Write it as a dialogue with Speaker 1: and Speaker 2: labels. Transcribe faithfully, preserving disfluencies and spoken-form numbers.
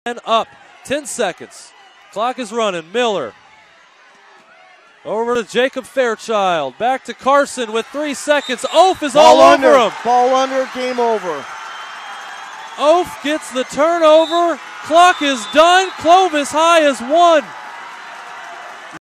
Speaker 1: And up, ten seconds. Clock is running. Miller over to Jacob Fairchild. Back to Carson with three seconds. Oaf is
Speaker 2: Ball
Speaker 1: all
Speaker 2: under.
Speaker 1: over him.
Speaker 2: Ball under, game over.
Speaker 1: Oaf gets the turnover. Clock is done. Clovis high as one.